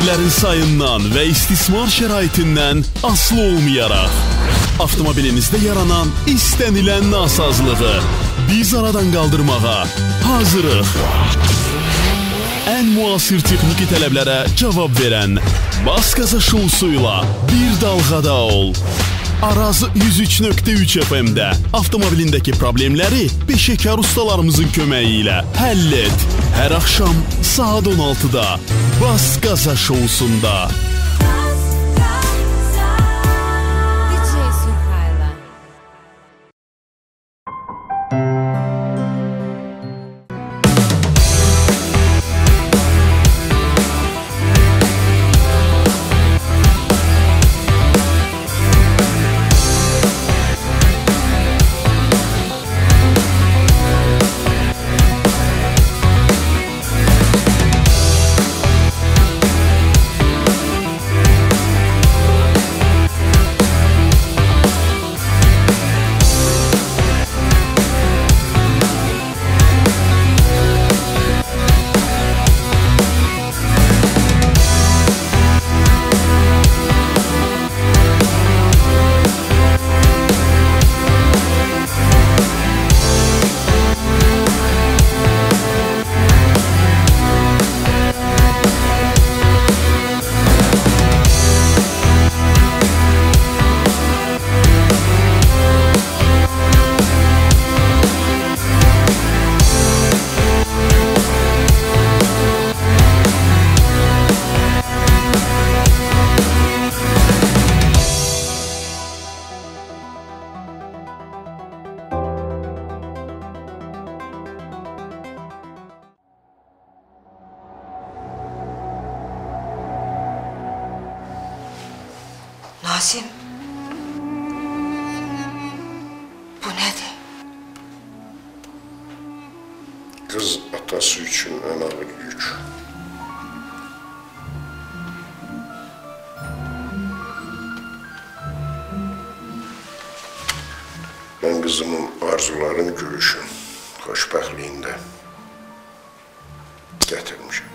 kilometrlərin sayından və istismar şəraitindən asılı olmayaraq, avtomobilinizdə yaranan istənilən nasazlığı biz aradan qaldırmağa hazırıq. Ən müasir texniki tələblərə cavab verən Bas Gaza şousuyla bir dalğada ol. Araz 103.3 FM-də avtomobilindəki problemləri peşəkar ustalarımızın köməyi ilə həll et. Hər axşam saat 16-da Bas Gaza şousunda. Nazim, bu nədir? Qız atası üçün ən ağır yük. Mən qızımın arzularını görüşün, xoşbəxtliyində gətirmişəm.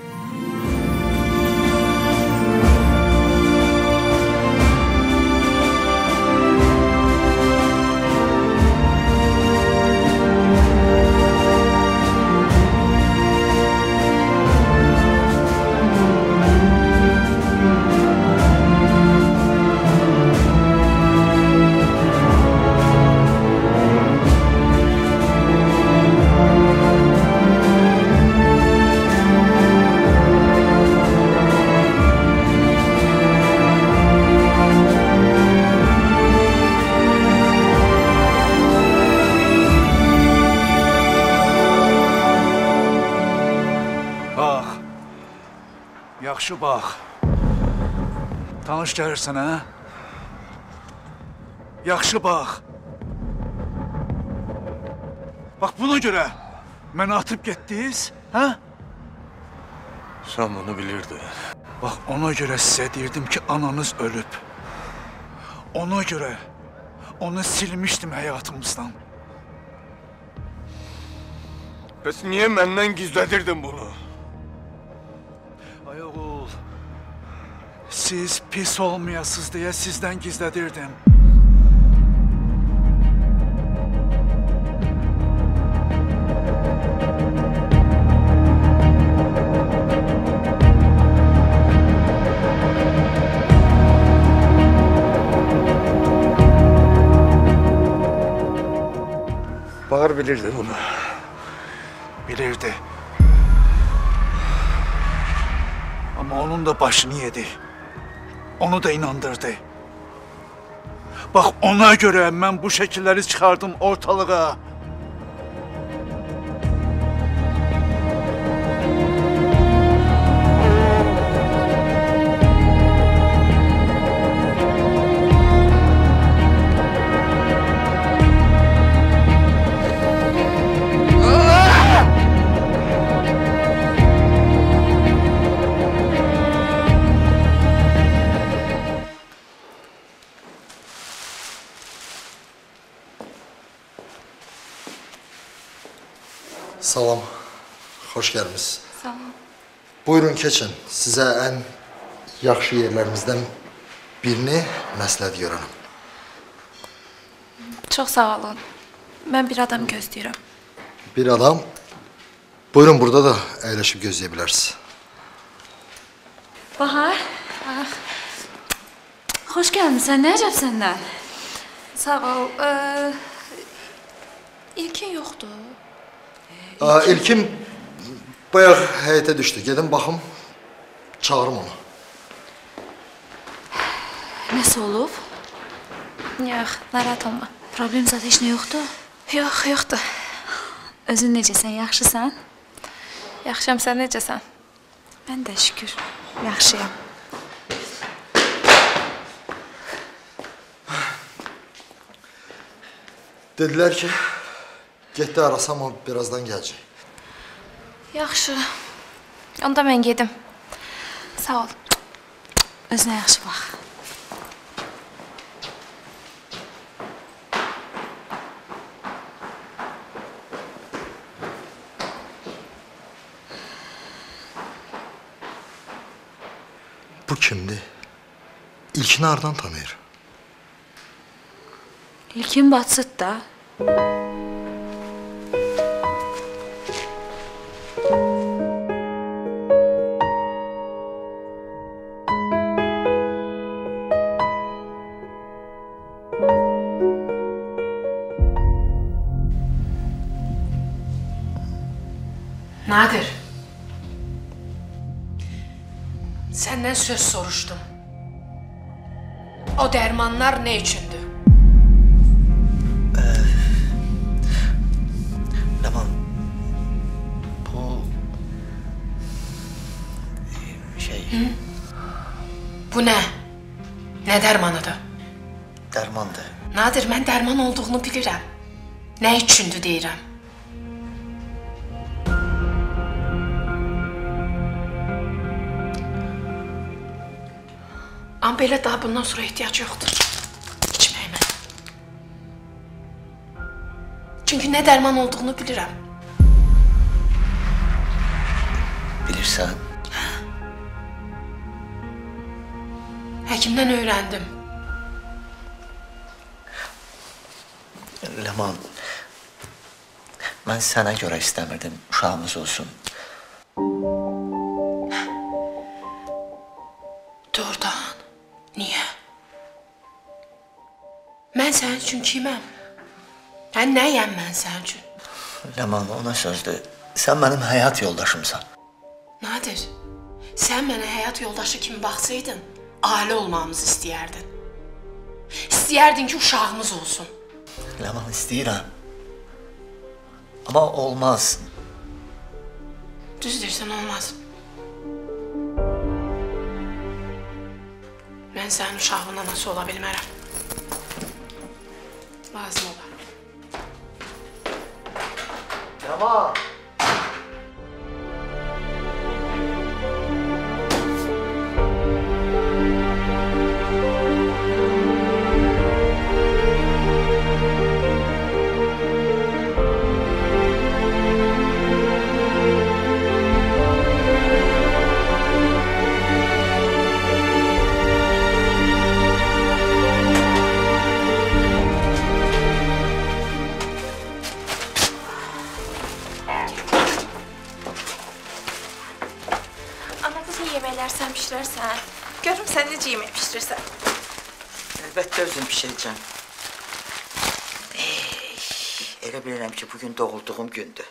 Yaxşı bax, tanış gəlirsən, hə? Yaxşı bax. Bax, buna görə məni atıb getdiniz, hə? Sən bunu bilirdin. Bax, ona görə sizə deyirdim ki, ananız ölüb. Ona görə onu silmişdim həyatımızdan. Bəs niyə məndən gizlədirdin bunu? Ay oğul, siz pis olmayasınız deyə sizdən gizlədirdim. Bahar bilirdi bunu. Bilirdi. Ama onun da başını yedi. Onu da inandırdı. Bax, ona görə mən bu şəkilləri çıxardım ortalığa. Salam, xoş gəlmişsiniz. Sağ ol. Buyurun, keçin. Sizə ən yaxşı yerlərimizdən birini məsləhət görərəm. Çox sağ olun. Mən bir adam gözləyirəm. Bir adam? Buyurun, burada da əyləşib gözləyə bilərsiniz. Bahar. Xoş gəlmişsən, nə əcəb səndən? Sağ ol. İlkin yoxdur. İlkin bayaq həyətə düşdü. Gedim baxım, çağırım onu. Nəsə olub? Yox, narahat olma. Problem zat heç nə yoxdur? Yox, yoxdur. Özün necəsən, yaxşısan? Yaxşıyam, sən necəsən? Mən də şükür, yaxşıyam. Dedilər ki, getdi arasam, o birazdan gələcək. Yaxşı. Onda mən gedim. Sağ ol. Özünə yaxşı bax. Bu kimdir? İlkini hardan tanıyır? İlkin batsıd da. Nadir. Senden söz soruştum. O dermanlar ne içindi? Leman, bu şey... Bu ne? Ne dermanıdır? Dermandır. Nadir, mən derman olduğunu bilirəm. Ne içindi deyirəm. Amma belə daha bundan sonra ehtiyac yoxdur. İçməyimə. Çünki nə dərman olduğunu bilirəm. Bilirsən? Həkimdən öyrəndim. Leman, mən sənə görə istəmirdim uşağımız olsun. Doğrudan. Niyə? Mən sənin üçün kiməm? Mən nəyəm mən sənin üçün? Leman, ona sözdür. Sən mənim həyat yoldaşımsan. Nadir, sən mənə həyat yoldaşı kimi baxsaydın, ailə olmamızı istəyərdin. İstəyərdin ki, uşağımız olsun. Leman, istəyirəm. Amma olmaz. Düz deyirsən, olmaz. Mən sənin uşağının anası ola bilmərəm. Lazım olar. Leman! Görüm sən necə yemək pişirirsən. Əlbəttə özüm pişirəcəm. Elə bilirəm ki, bugün doğulduğum gündür.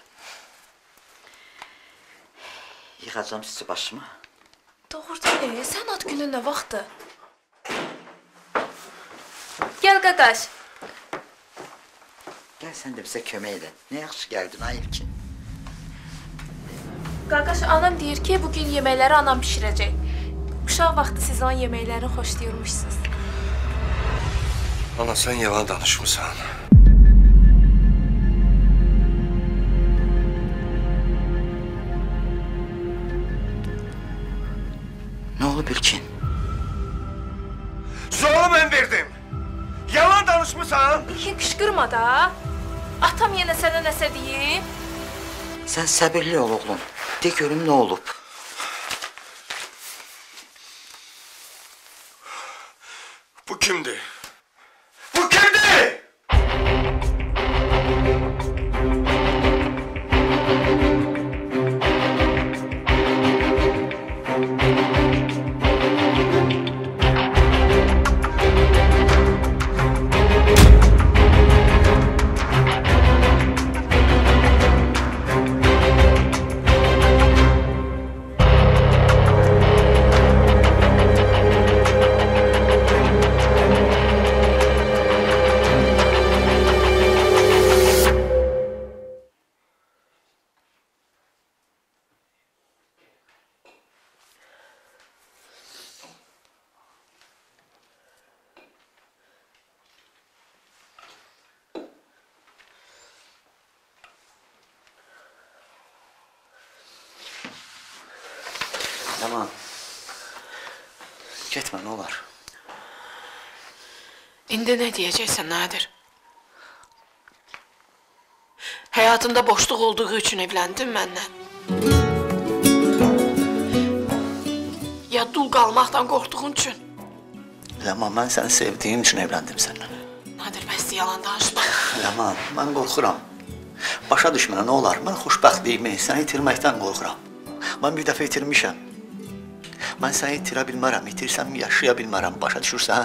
Yıxacam sizi başıma. Doğrudan, sən ad günün nə vaxtdır? Gəl qaqaş. Gəl sən də bizə kömək elə. Nə yaxşı gəldin, ay İlkin. Qaqaş, anam deyir ki, bugün yeməkləri anam pişirəcək. Uşaq vaxtı siz onun yeməklərini xoşlayırmışsınız. Ana, sən yalan danışmısan. Nə olub İlkin? Sualı mən verdim. Yalan danışmısan. İlkin qışqırma da. Atam yenə sənə nəsə deyib. Sən səbirli ol, oğlum. De görüm nə olub. kimdir? Bu kimdir? Ləman, getmə, nə olar? İndi nə deyəcəksən, Nadir? Həyatında boşluq olduğu üçün evləndin məndən. Ya dul qalmaqdan qorxduğun üçün? Ləman, mən səni sevdiyim üçün evləndim səndən. Nadir, bəs yalan danışma. Ləman, mən qorxuram. Başa düşmənə, nə olar? Mən xoşbəxtliyimi, səni itirməkdən qorxuram. Mən bir dəfə itirmişəm. Mən səni itirə bilmərəm, itirsəm yaşaya bilmərəm, başa düşürsən?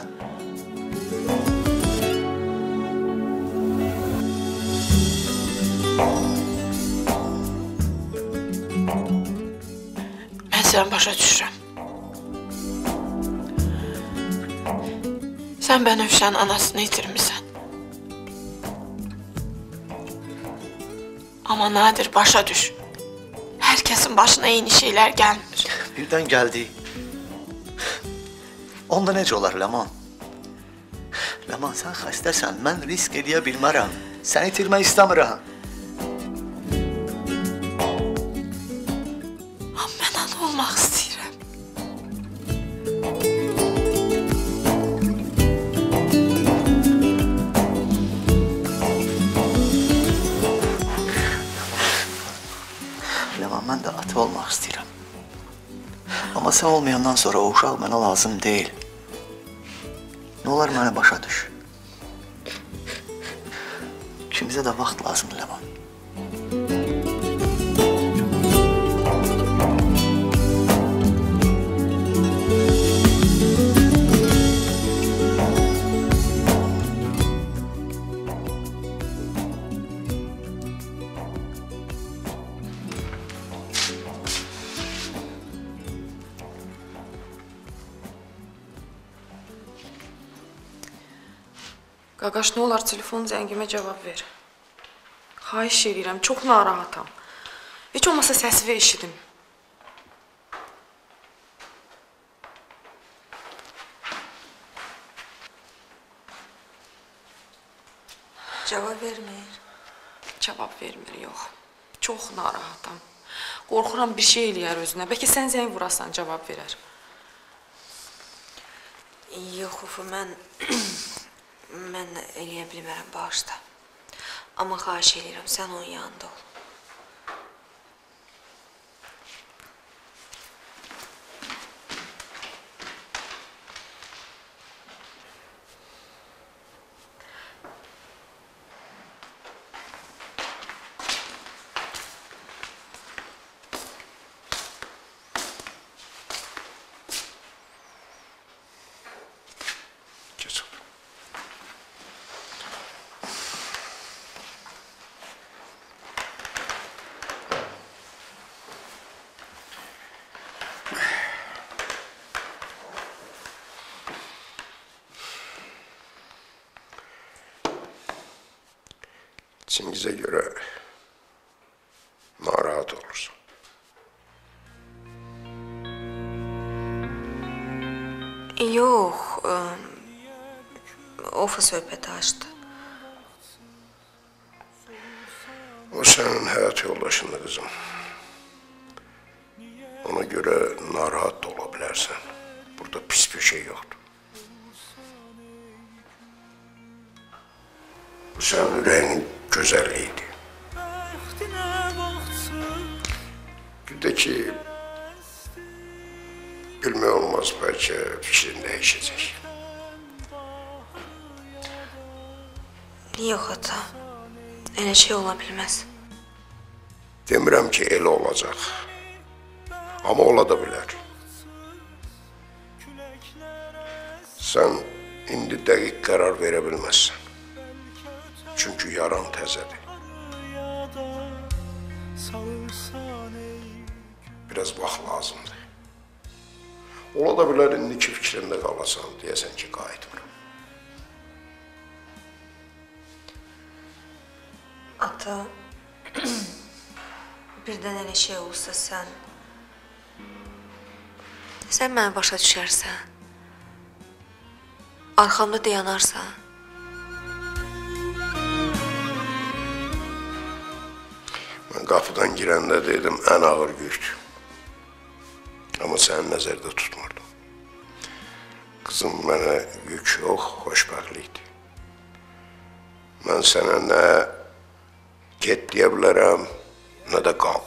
Mən səni başa düşürəm. Sən Bənövşənin anasını itirmisən. Amma Nadir, başa düş. Hər kəsin başına eyni şeylər gəlmir. Birdən gəldi. Onda necə olar, Ləman? Ləman, sən xəstəsən, mən risk edə bilmərəm. Səni itirmək istəmirəm. Amma mən ana olmaq istəyirəm. Ləman, mən də ata olmaq istəyirəm. Amma sən olmayandan sonra o uşaq mənə lazım deyil. Nə olar, məni başa düş. İkimizə də vaxt lazımdır, Ləman. Qaqaş, nə olar, telefon zəngimə cavab ver. Xahiş edirəm, çox narahatam. Heç olmasa səsini eşidim. Cavab vermir. Cavab vermir, yox. Çox narahatam. Qorxuram bir şey eləyər özünə. Bəlkə sən zəng vurasan, cavab verər. Yox, Ufu, mən eləyə bilmərəm, bağışla. Amma xahiş edirəm, sən onun yanında ol. Çingiz'e göre narahat olursun. Yox, Ofa söhbəti açdı. O senin hayat yoldaşındı kızım. Ona göre narahat da olabilirsen. Burada pis bir şey yoktur. Bu senin yüreğinin güzelliğiydi. Bir de ki bilmək olmaz, belki fikrin değişecek. Yox ata. Elə şey ola bilməz. Demirəm ki, elə olacaq. Amma ola da bilər. Sən indi dəqiq qərar verə bilməzsən. Çünki yaran təzədir. Biraz vaxt lazımdır. Ola da bilər, indiki fikrində qalasan, deyəsən ki, qayıtmıram. Ata, birdən elə şey olsa sən məni başa düşərsən, arxamda dayanarsan. Mən qapıdan girəndə dedim, ən ağır gücdür. Amma səni nəzərdə tutmurdum. Qızım, mənə yük yox, xoşbəxtlikdir. Mən sənə nə get deyə bilərəm, nə də qal.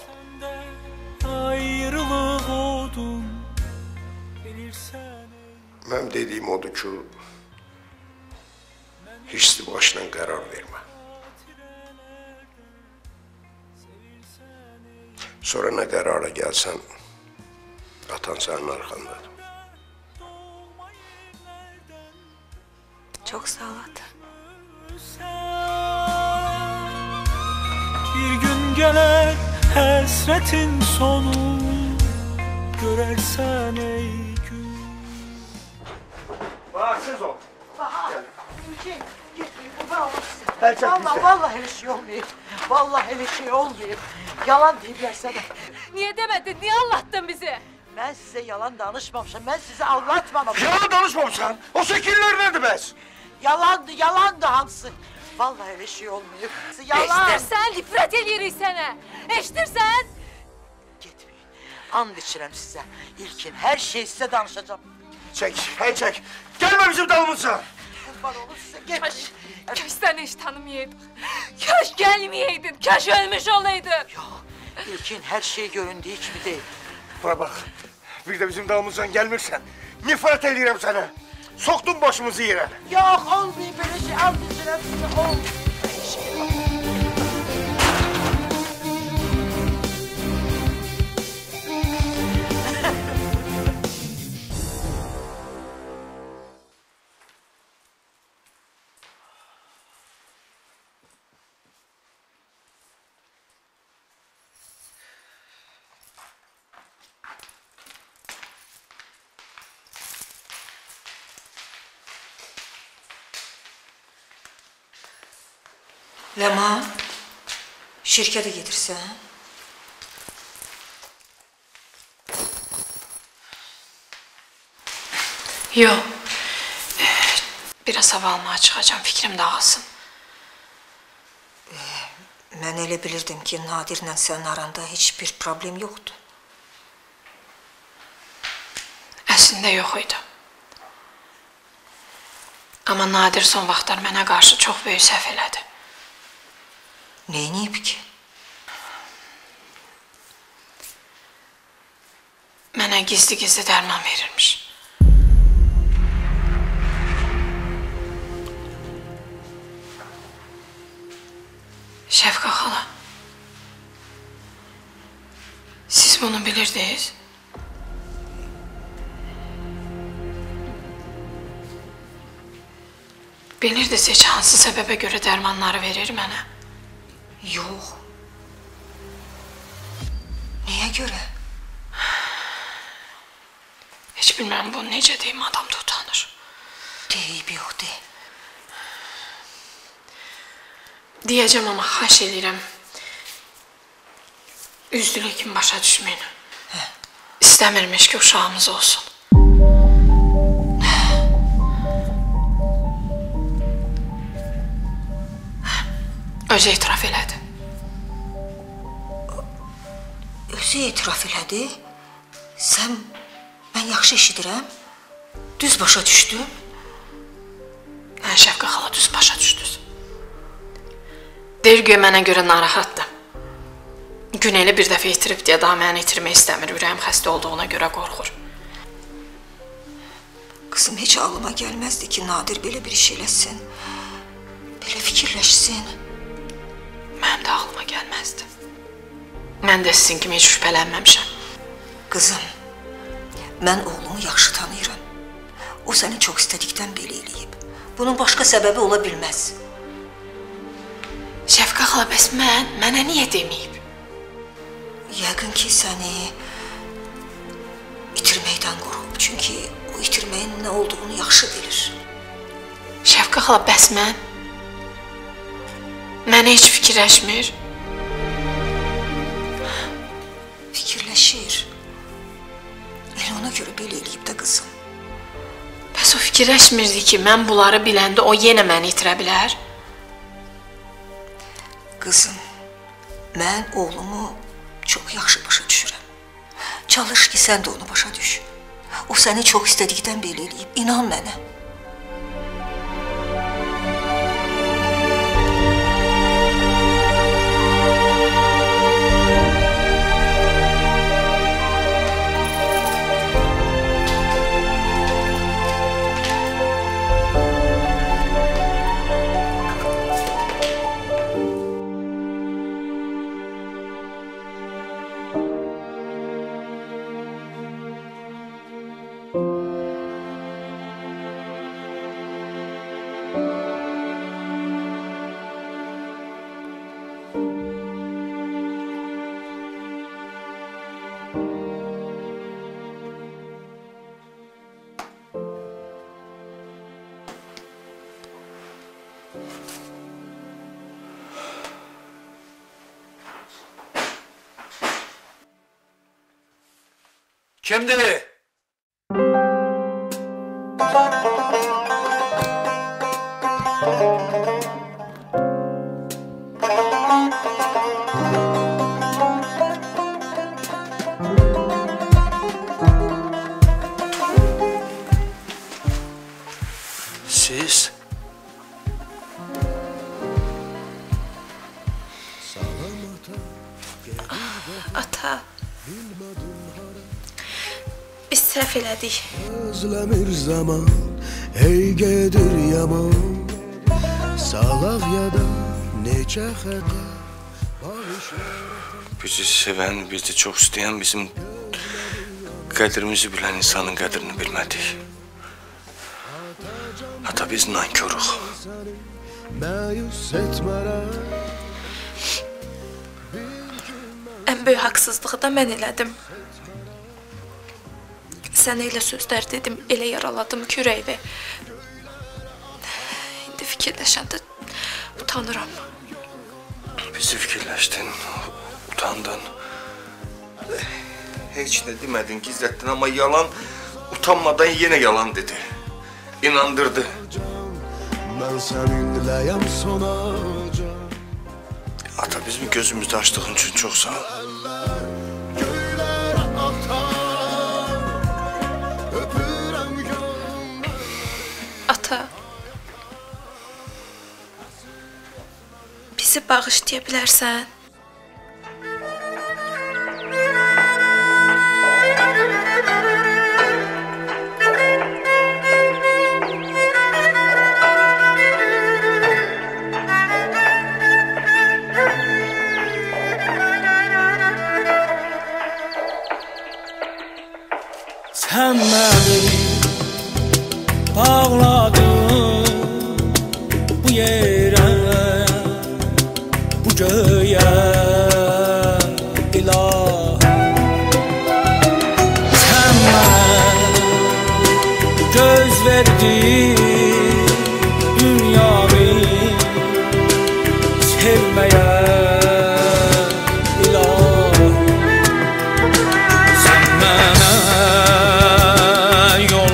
Mənim dediyim odur ki, hisli başla qərar vermə. Sonra nə qərara gəlsən, atan sənin arxandadır. Çox sağ ol ata. Bir gün gələr həsrətin sonu, görərsən ey gün. Baksız ol. Gitmeyin, kurban olsun size. Vallahi öyle şey olmayayım. Vallahi öyle şey olmayayım. Yalan deyiblər sənə. Niye demedin? Niye anlattın bizi? Ben size yalan danışmamışım. Ben sizi anlatmamışım. Yalan danışmamışsan. O şekiller nedir bəs? Yalandı hamısı. Vallahi öyle şey olmayayım. Yalan. Eştirsən, nifrət eləyirik sənə. Eştirsən. Gitmeyin. And içirəm sizə. İlkin her şeyi size danışacağım. Çek, hey çek. Gelme bizim dalımıza. Kurban olun size. Gitmeyin. Kaş səni heç tanımayaydıq. Kaş gəlməyeydin. Kaş ölmüş olaydın. Yok. İlkin her şey göründüğü gibi değil. Buna bak. Bir de bizim dalımızdan gelmirsen nifret eləyirəm sənə. Soktun başımızı yerə. Yok olmayayım böyle şey. And içirəm size. Olmayayım. Böyle şey var. Ləman, şirkətə gedirsən? Yox. Biraz hava almağa çıxacağam, fikrim dağılsın. Mən elə bilirdim ki, Nadirlə sənin aranda heç bir problem yoxdur. Əslində yox idi. Amma Nadir son vaxtlar mənə qarşı çox böyük səhv elədi. Neyniyib ki? Mənə gizli-gizli dərman verirmiş. Şəfqa xala, siz bunu bilirdiniz? Bilirdiniz heç hansı səbəbə görə dərmanları verir mənə? Yox. Niyə görə? Heç bilmirəm bunu necə deyim, adam da utanır. Deyib yox, deyib. Deyəcəm, amma xahiş edirəm. Üzdülük kimi başa düşməyin. İstəmirmiş ki, uşağımız olsun. Özü etiraf elədi. Özü etiraf elədi? Mən yaxşı eşidirəm? Düz başa düşdüm? Hə, Şəfqa xala, düz başa düşdünüz. Deyir, mənə görə narahatdır. Güneli bir dəfə itirib deyə daha məni itirmək istəmir. Ürəyim xəstə olduğuna görə qorxur. Qızım, heç ağlıma gəlməzdi ki, Nadir belə bir iş eləsin. belə fikirləşsin. Mənim də ağlıma gəlməzdi. Mən də sizin kimi heç şübhələnməmişəm. Qızım, mən oğlumu yaxşı tanıyıram. O səni çox istədikdən belə eləyib. Bunun başqa səbəbi ola bilməz. Şəfqə xala, bəs mənə niyə deməyib? Yəqin ki, səni itirməkdən qorxub. Çünki o itirməyin nə olduğunu yaxşı bilir. Şəfqə xala, bəs mən? Mənə heç fikirləşmir. Fikirləşir. Elə ona görə belə eləyib də qızım. Bəs o fikirləşmirdi ki, mən bunları biləndə o yenə məni itirə bilər? Qızım, mən oğlumu çox yaxşı başa düşürəm. Çalış ki, sən də onu başa düş. O səni çox istədikdən belə eləyib. İnan mənə. Kimdir? Siz? Ata. Biz səhv elədik. Özləmir zaman, hey gedir yaman. Sağlaq yada neçə xəta. Bizi sevən, bizi çox istəyən, bizim qədrimizi bilən insanın qədrini bilmədik. Hatta biz nanköruq. Məyus etmərəm. Ən böyük haqsızlığı da mən elədim. Sənə elə sözlər dedim, elə yaraladım ki, ürəyimi. İndi fikirləşəndə utanıram. Bizi fikirləşdin, utandın. Heç nə demədin, gizlətdin, amma yalan utanmadan yenə yalan dedi. İnandırdı. Mən səninləyəm sonacaq. Ata, bizim gözümüzdə açdığın üçün çox sağ ol. Ata, bizi bağışlaya bilərsən? Sən məni bağladın bu yerə, bu göyə, ilahi. Sən mənə göz verdin dünyamı sevməyə, ilahi. Sən mənə yol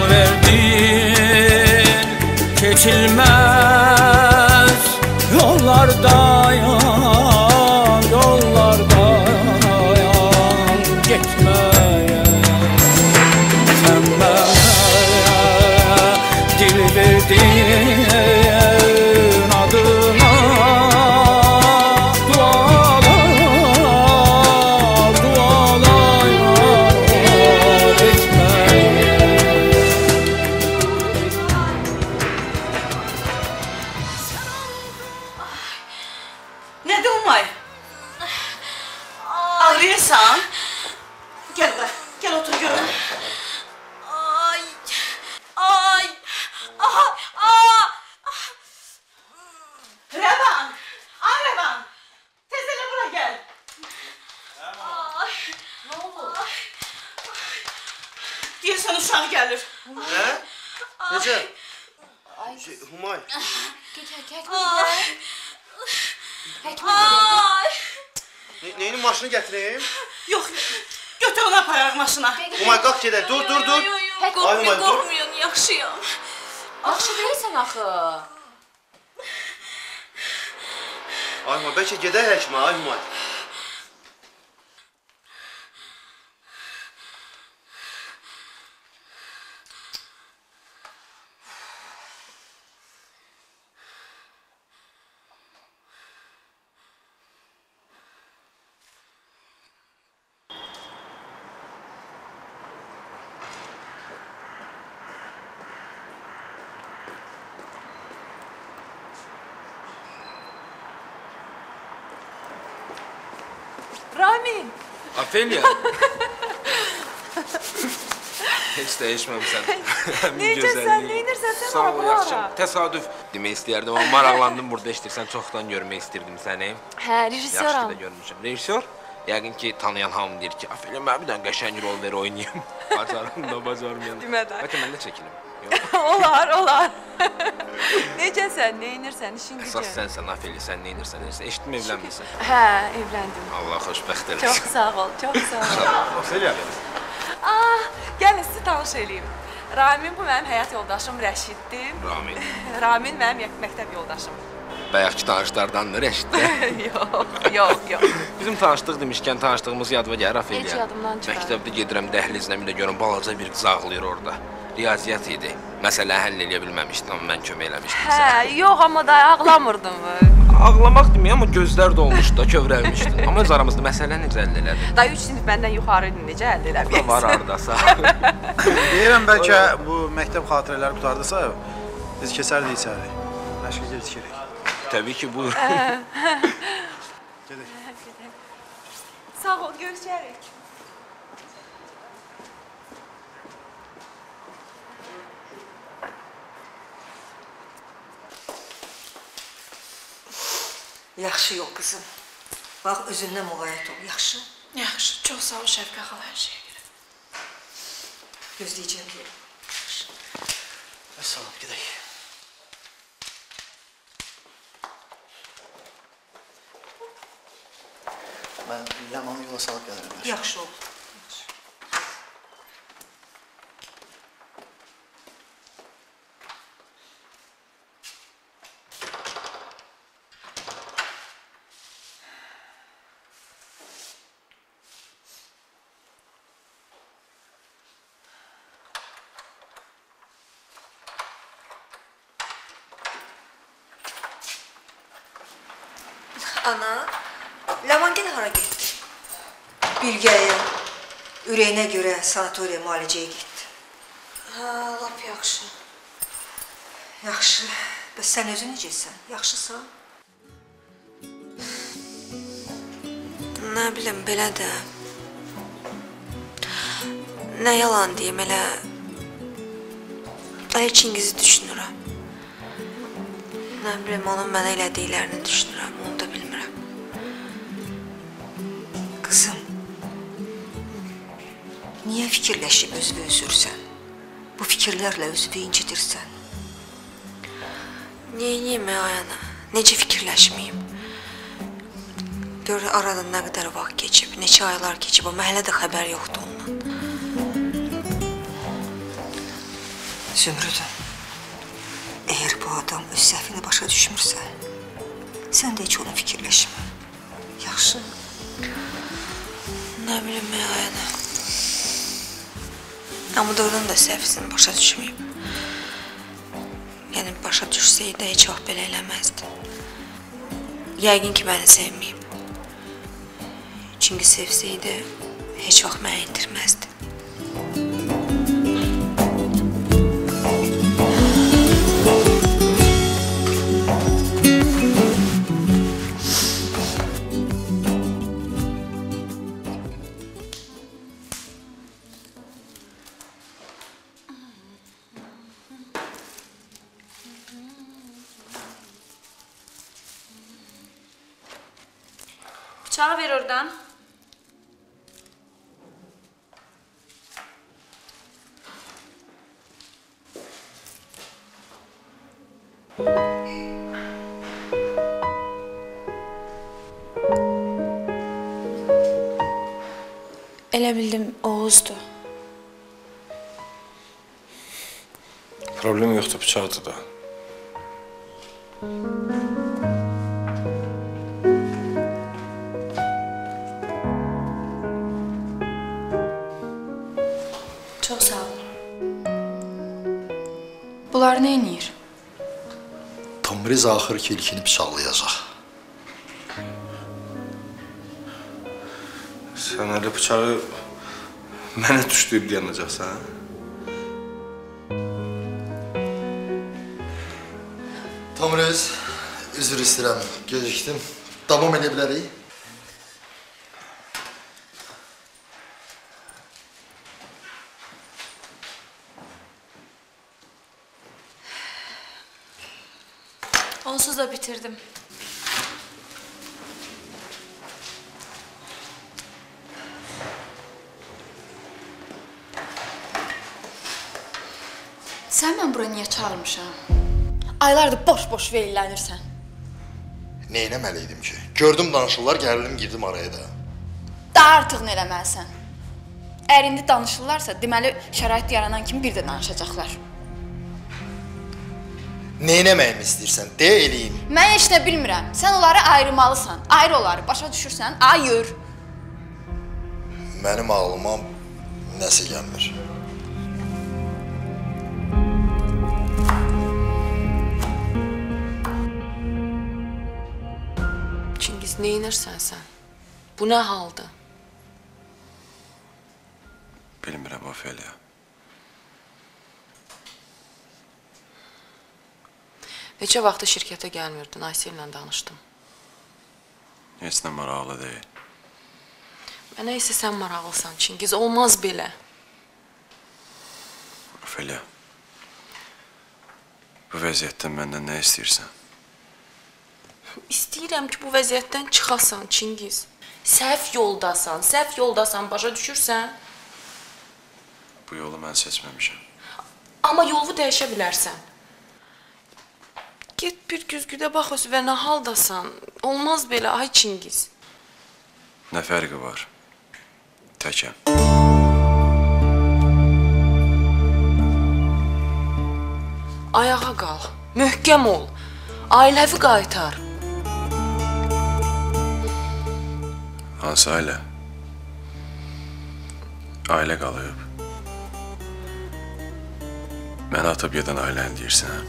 Neysən? Gel bura, gel otur görüm. Ay. Ay. Aha. Aa. Revan! Ay Revan! Tezele bura gel. Ay. Ne oldu? Deyirsən uşağı gəlir. Nə? Necə? Humay. Neyinin maşını gətireyim? Yox, götür onu aparaq maşına. Humay, qalq gedək. Dur. Qorxmayın, yaxşıyam. Yaxşı deyilsən axı. Ay Humay, bəlkə gedək həkimə, ay Humay. Ramin. Afelya. Heç dəyişməmsən. Necəsən, neynirsən sən Sağ ol, bu yaxşı. ara? Təsadüf demək istəyərdim, amma maraqlandım burada işləyirsən, çoxdan görmək istirdim səni. Hə, rejissoram. Yaxşı da görmüşəm. Rejissor? Yəqin ki, tanıyan hamı deyir ki, Afelya, mən bir dənə qəşəng rol ver oynayım. Bacarım da, bacarmayan. Demədən. Bəlkə mən də çəkilim. Olar. Necəsən, neynirsən, işin gücün? Əsas sənsən, Afelya, sən neynirsən? Eşitdim, evlənmirsən. Hə, evləndim. Allah xoşbəxt eləsin. Çox sağ ol, çox sağ ol. Afelya. Gəlin sizi tanış eləyim. Ramin bu mənim həyat yoldaşım Rəşiddir. Ramin. Ramin mənim məktəb yoldaşım. Bayaqki tanışlardandır, Rəşiddə. Yox. Bizim tanışdıq demişkən, tanışdığımız yadıma gəlir, Afelya. Heç yadımdan çıxar. Məktəbdə gedirəm dəhlizlə, bir də görüm, balaca bir qız ağlayır orada. Riyaziyyat idi. Məsələ həll eləyə bilməmişdim, amma mən kömək eləmişdim. Hə, yox, amma da ağlamırdım. Ağlamaq demək, amma gözlər dolmuşdu da, kövrəlmişdi. Amma öz aramızda məsələ necə həll elədi? Dayı 3 sinif məndən yuxarı idi, necə həll eləməyəsən? Var ardasa. Deyirəm, bəlkə bu məktəb xatirələri qutardısa, biz keçərdik içəri. Məşqə gedəcəyik. Təbii ki, buyur. Gedək. Sağ ol, görüşərik. Yaxşı yox qızım. Bax, özündən müğayət ol, yaxşı? Yaxşı, çox sağ ol Şəfqə xala hər şeyə görə. Gözləyəcəm deyil. Əssalam, gedək. Mən Ləmanı yola salıb gəlirəm. Yaxşı ol. Ana, Ləman gene hara getdi? Bilgəyə, ürəyinə görə sanatoriya müalicəyə getdi. Hə, lap yaxşı. Yaxşı, bəs sən özün necəsən? Yaxşısan? Nə bilim, belə də. Nə yalan deyim, elə Çingizi düşünürəm. Nə bilim, onun mənə elədiklərini düşünürəm, onu da bilmirəm. Qızım, niyə fikirləşib özünü üzürsən? Bu fikirlərlə özünü incitirsən. Neyiniyim ayana? Necə fikirləşməyim? Gör, arada nə qədər vaxt keçib, neçə aylar keçib, amma hələ də xəbər yoxdur ondan. Zümrüdüm, əgər bu adam öz səhvini başa düşmürsə, sən də heç onu fikirləşmə. Yaxşı? Nə bilim, ayana. Amma doğrudan da səhvini başa düşməyib. Yəni, başa düşsəydi, heç vaxt belə eləməzdi. Yəqin ki, məni sevməyib. Çünki sevsəydi, heç vaxt məni itirməzdi. Bıçağı ver oradan. Elə bildim Oğuzdur. Problem yoxdur, bıçaqdır da. Çox sağ ol. Bunlar nə edir? Tomriz axır ki ilkini bıçaqlayacaq. Sən hələ bıçağı mənə tuşlayıb yanacaqsan. Tomriz, üzr istəyirəm, gecikdim. Davam edə bilərik. Onsuz da bitirdim. Sən mən bura niyə çağırmışam? Aylardır boş-boş verilənirsən. Neynəməliydim ki? Gördüm danışırlar, gərildim, girdim araya da. Daha artıq nə eləməlisən? Əgər indi danışırlarsa, deməli şərait yaranan kimi bir də danışacaqlar. Neynəməyimi istəyirsən? De, eləyim. Mən heç nə bilmirəm. Sən onları ayırmalısan. Ayrı onları, başa düşürsən, ayır. Mənim ağlıma nəsə gəlmir. Çingiz, neynirsən sən? Bu nə haldır? Bilmirəm, Ofeliya. Neçə vaxtı şirkətə gəlmirdin, Aysel'lə danışdım. Heç nə maraqlı deyil. Mənə isə sən maraqlısan, Çingiz, olmaz belə. Ofeliya, bu vəziyyətdən məndən nə istəyirsən? İstəyirəm ki, bu vəziyyətdən çıxasan, Çingiz. Səhv yoldasan, başa düşürsən? Bu yolu mən seçməmişəm. Amma yolu dəyişə bilərsən. Get bir güzgüdə bax özünə, nə haldasan. Olmaz belə, ay Çingiz. Nə fərqi var? Təkəm. Ayağa qalx, möhkəm ol. Ailəvi qaytar. Hansı ailə? Ailə qalıb. Məni atıb gedən ailəni deyirsən.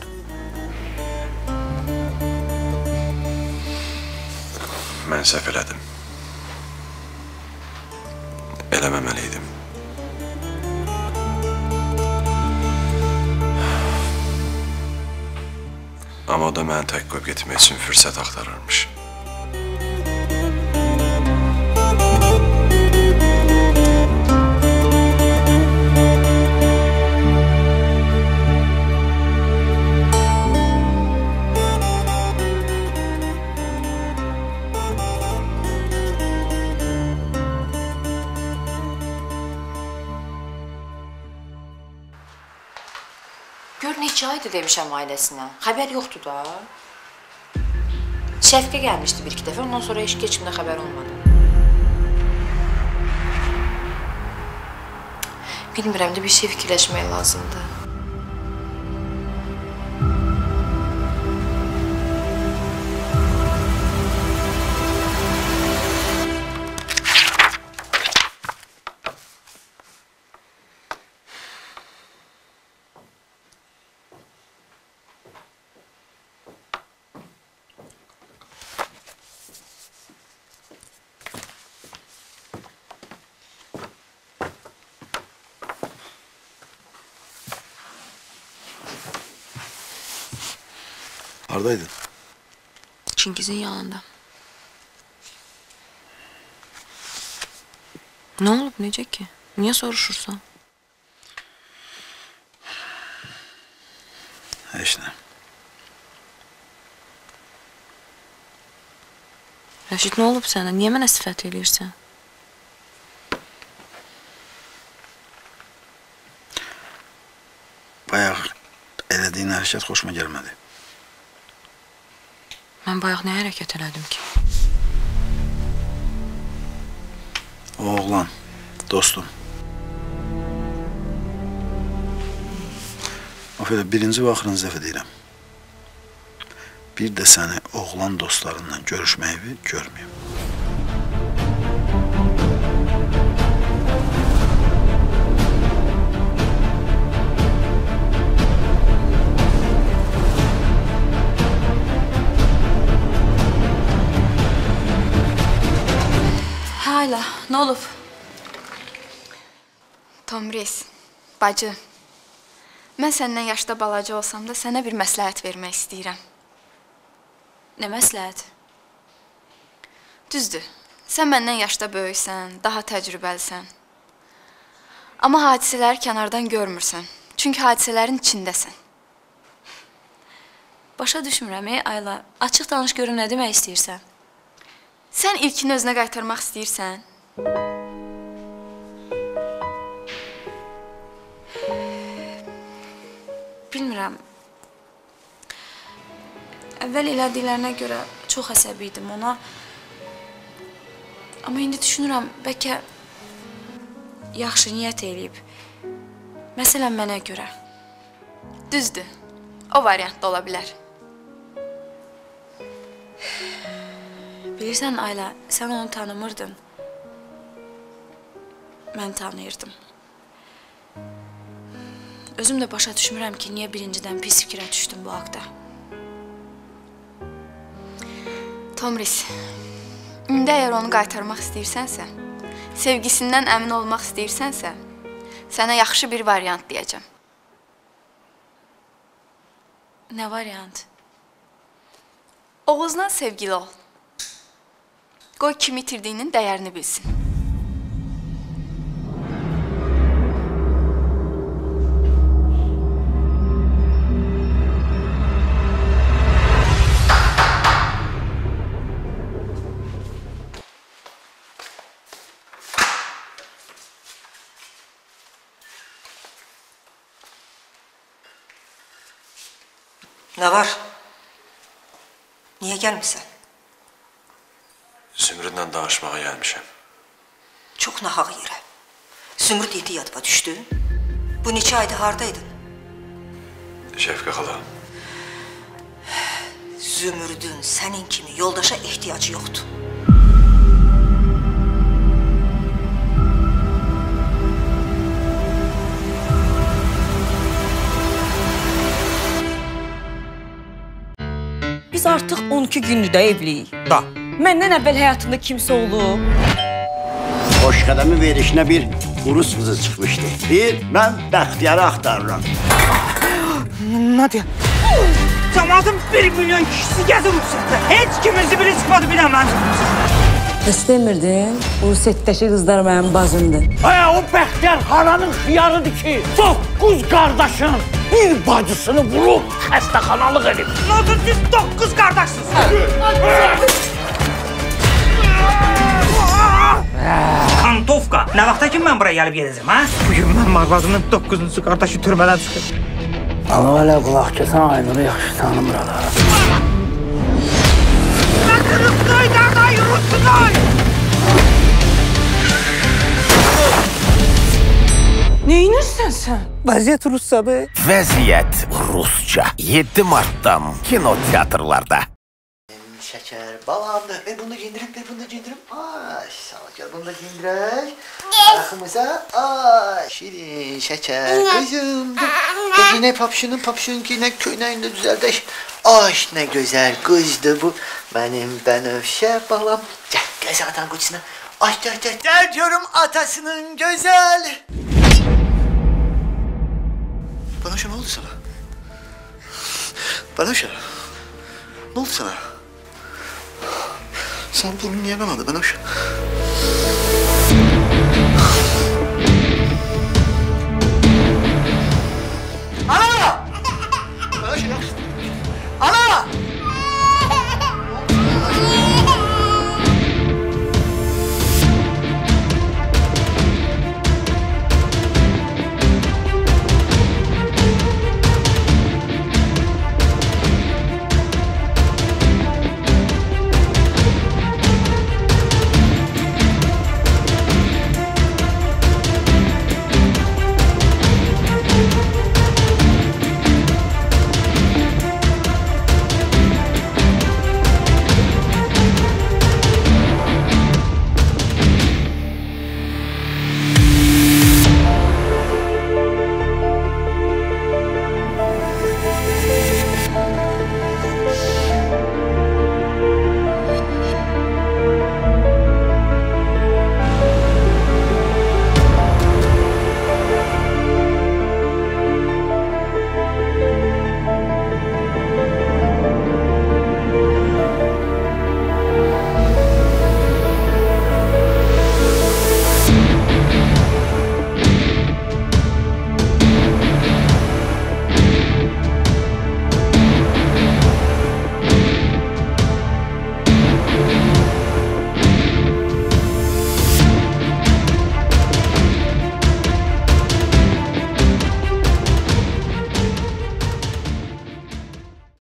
Mən səhv elədim. Eləməməliydim. Amma o da məni tək qoyub getmək üçün fürsət axtarırmış. Gör neçə aydır demişəm ailəsinə. Xəbər yoxdur da. Şəfqə gəlmişdi bir-iki dəfə, ondan sonra heç kimdə xəbər olmadı. Bilmirəm də bir şey fikirləşmək lazımdır. Haradaydın? Çingiz'in yanında. Ne olub, necə ki? Niyə soruşursan? Heç nə. Rəşid, nə olub sənə? Niyə mənə sifət eləyirsən? Bayaq elədiyin hərəkət xoşuma gəlmədi. Mən bayaq nə hərəkət elədim ki? O oğlan, dostum. Afələ, birinci və axırıncı dəfə deyirəm. Bir də səni oğlan dostlarından görüşməyi görməyim. Ayla, nə olub? Tomris, bacı, mən səndən yaşda balaca olsam da sənə bir məsləhət vermək istəyirəm. Nə məsləhət? Düzdür, sən məndən yaşda böyüksən, daha təcrübəlisən. Amma hadisələri kənardan görmürsən, çünki hadisələrin içindəsən. Başa düşmürəm, Ayla. Açıq danış görüm nə demək istəyirsən? Sən ilkini özünə qaytarmaq istəyirsən? Bilmirəm. Əvvəl elədiklərinə görə çox əsəbi idim ona. Amma indi düşünürəm, bəlkə yaxşı niyyət eləyib. Məsələn, mənə görə. Düzdür, o variant da ola bilər. Bilirsən, Ayla, sən onu tanımırdın. Mən tanıyırdım. Özüm də başa düşmürəm ki, niyə birincidən pis fikrə düşdüm bu haqda. Tomris, indi əgər onu qaytarmaq istəyirsənsə, sevgisindən əmin olmaq istəyirsənsə, sənə yaxşı bir variant deyəcəm. Nə variant? Oğuzla sevgili ol. Qoy kim itirdiyinin dəyərini bilsin. Nə var? Niyə gəlmirsən? Zümrüdlə danışmağa gəlmişəm. Çox nahaq yerə. Zümrüd iti yadıma düşdü. Bu neçə ayda hardaydın? Şəfqə xala. Zümrüdün sənin kimi yoldaşa ehtiyacı yoxdur. Biz artıq 12 gündür də evliyik. Da. Məndən əvvəl həyatında kimsə olub. Xoşqədəmi verişinə bir Urus qızı çıxmışdı. Mən Bəxtiyarı axtarıram. Nadia, cəmadın 1 milyon kişisi gəzir Rusiyyada. Heç kimisi biri çıxmadı bir əmən. İstəmirdin, Rusiyyadakı qızlar mənim bazımdır. O Bəxtiyar haranın xiyarıdır ki, 9 qardaşın bir bacısını vurub xəstəxanalıq edib. Nasıl siz 9 qardaşsınız? Kantovka, nə vaxta ki mən buraya gəlib gedəcəm, ha? Bugün mənim arvadımın 9-cu qardaşı türmədən çıxır. Ama hala kulak kesen Aynur'u yaxşı tanımırlar. Bırakınız qaydarda yürüsünler! Neyinirsən sən? Vəziyyət Ruscadır. Vəziyyət Rusca. 7 Mart'dan kinoteatrlarda. Şeker, balamdır. Ver bunu da giyindirim, ver bunu da giyindirim. Ay, sağ ol, gel bunu da giyindirək. Ayağımıza, ay, şirin, şeker, kızımdır. Yine papşunun yine köynəyində düzəldək. Ay, ne güzel kızdı bu. Benim Benövşe balam. Gel sen atan kutusuna. Ay, gel diyorum atasının güzel. Benövşe ne oldu sana? Benövşe, ne oldu sana? Sen burnun niye kanadı Benövşe?